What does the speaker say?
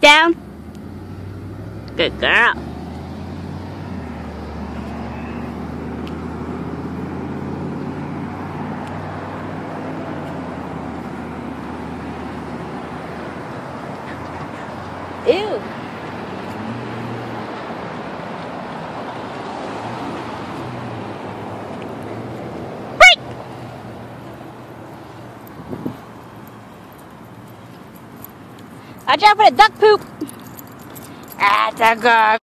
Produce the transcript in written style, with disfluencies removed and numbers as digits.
down. Good girl. Ew. Break. Watch out for the duck poop. That's a good.